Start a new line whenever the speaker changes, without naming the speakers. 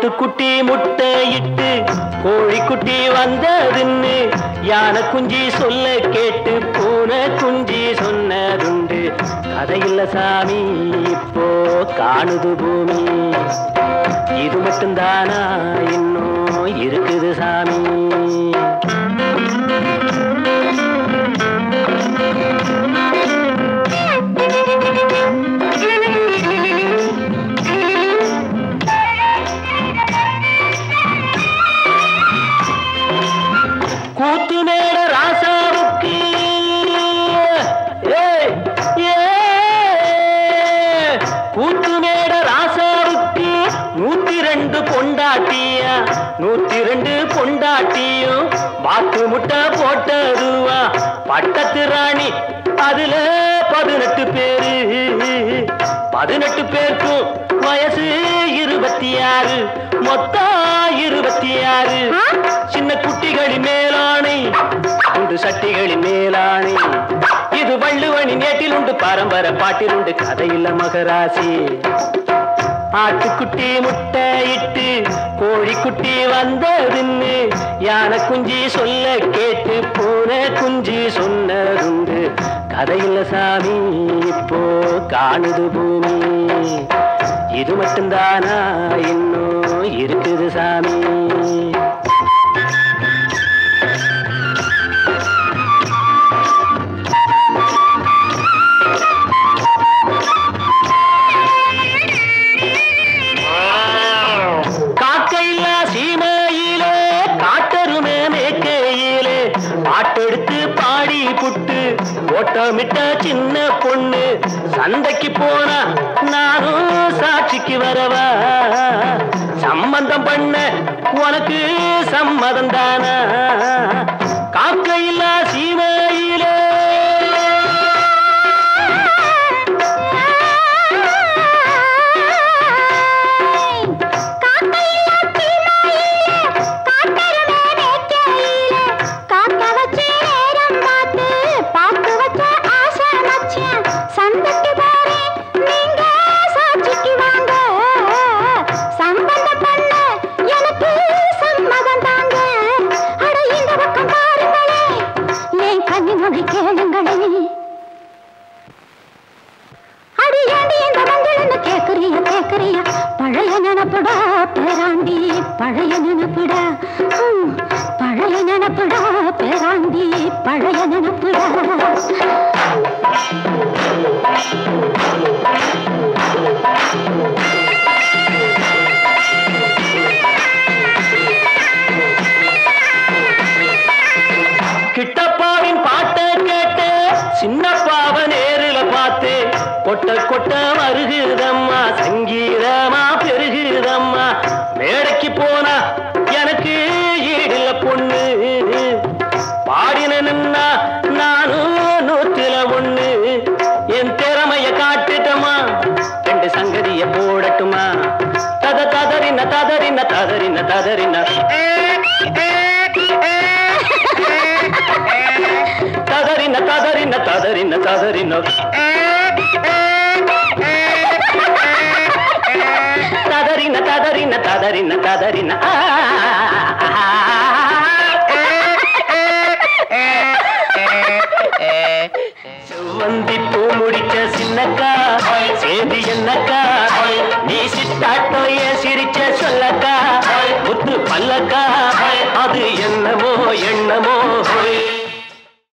ஆட்டுக்குட்டி முட்டையிட்டு கோழிக்குட்டி வந்ததுன்னு யானை குஞ்சி சொல்ல கேட்டு பூனை குஞ்சி சொன்னதுண்டு. கதையில்ல சாமி இப்போ காணுது பூமி, இது மட்டும்தானா இன்னும் இருக்குது சாமி. கூத்து மேட ராசாவுக்கு கூத்து மேட ராசாவுக்கு 102 பொண்டாட்டியா, 102 பொண்டாட்டியும் வாக்கு முட்டை போட்டதுவா. பட்டத்து ராணி அதுல 18 பேரு, 18 பேருக்கும் வயசு 26, மொத்தம் 26. சின்ன குட்டிகளின் மேலானை உண்டு, சட்டிகளின் மேலானை. இது வள்ளுவனின் ஏட்டில் உண்டு, பரம்பரை பாட்டில் உண்டு, கதையில்ல மகராசி. ஆட்டுக்குட்டி முட்டையிட்டு கோழிக்குட்டி வந்ததுன்னு யானை குஞ்சி சொல்ல கேட்டு பூனை குஞ்சி சொன்னதுண்டு. கதையில்ல சாமி இப்போ காணுது பூமி, இது மட்டும்தானா இன்னும் இருக்குது சாமி. காக்கையில்லா சீமையிலே காட்டருமே மேக்கையிலே பாட்டெடுத்து பாடி புட்டு ஓட்டமிட்ட சின்ன பொண்ணு. சந்தைக்கு போனா நானும் சாட்சிக்கு வரவா, சம்பந்தம் பண்ண உனக்கு சம்மதம் தானா. காக்கையில்லா சீமையிலே பழைய நினப்புடா பேராண்டி, பழைய நினப்புடா, பழைய நினப்புடா பேராண்டி, பழைய நினப்புடா. கிட்டப்பாவின் பாட்டை கேட்டு சின்னப்பாவை நேரில் பார்த்து கொட்ட கொட்ட மருகுதம்மா, சங்கீதமா பெருகுதம்மா. மேடைக்கு போனா எனக்கு ஈடில்ல பொண்ணு, பாடினா நானும் 101. என் திறமைய காட்டுட்டமா, 2 சங்கதிய போடட்டுமா. ததறின ததறின ததறின ததறின ததறின ததறின ததறின ததறின ததறின ததறின ததறின ததறின. செவ்வந்தி பூ முடிச்ச சின்னக்கா சேதி என்னக்கா, நீ சித்தாட்டோ ஏன் சிரிச்ச சொல்லக்கா. முத்து பல்லக்கா அது என்னமோ எண்ணமோ.